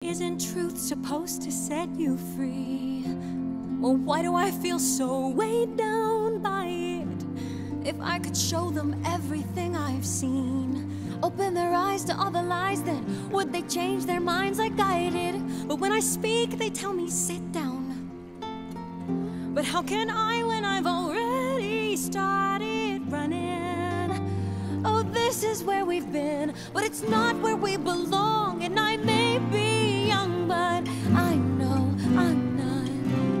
isn't truth supposed to set you free? Or why do I feel so weighed down by it? If I could show them everything I've seen, open their eyes to all the lies, then would they change their minds like I did? But when I speak, they tell me sit down. But how can I when I've already started running? Oh, this is where we've been, but it's not where we belong. And I may be young, but I know I'm not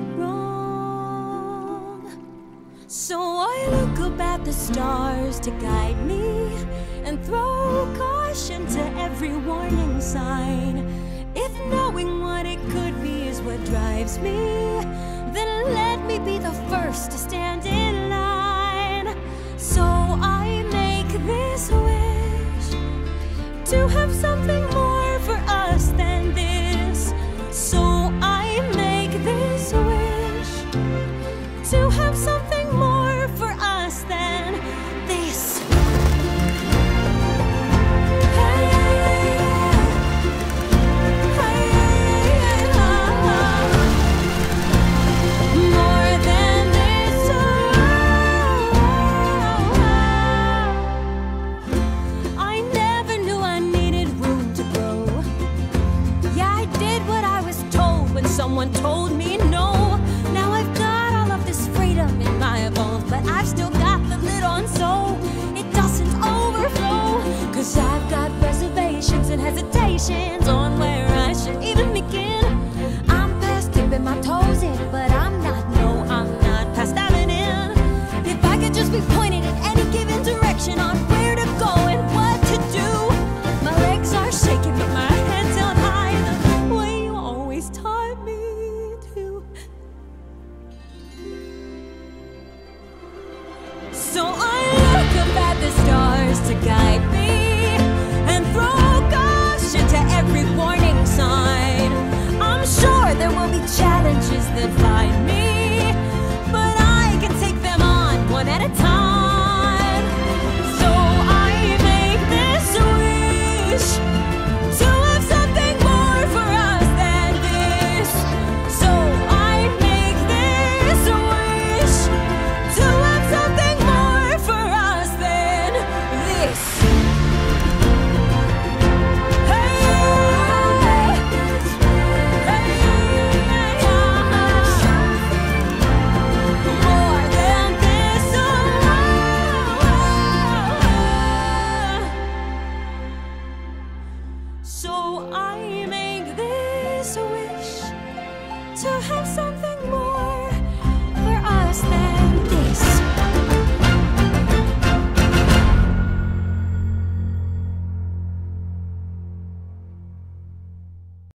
wrong. So I look up at the stars to guide me and throw caution to every warning sign. If knowing what it could be is what drives me, then let me be the first to stand in line. So I make this wish to have something more for us than this. So I make this wish to have something more for us than this. Someone told me no. Now I've got all of this freedom in my evolve, but I've still got the lid on so it doesn't overflow. Cause I've got reservations and hesitations on where I should even begin. I'm past dipping my toes in, but I'm not past diving in. If I could just be pointed in any given direction on where to go and what to do. My legs are shaking, but my head's held high the way you always taught me. So I look up at the stars to guide me and throw caution to every warning sign. I'm sure there will be challenges that find me, but I can take them on one at a time. So I make this wish to have something more for us than this. So I make this wish to have something more for us than this. Hey, more than this. So I make this wish to have something more for us than this.